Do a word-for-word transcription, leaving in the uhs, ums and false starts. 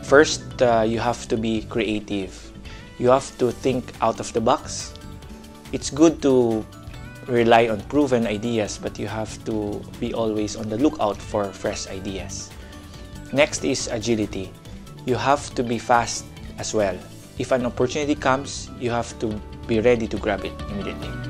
First, uh, you have to be creative. You have to think out of the box. It's good to rely on proven ideas, but you have to be always on the lookout for fresh ideas. Next is agility. You have to be fast as well. If an opportunity comes, you have to be ready to grab it immediately.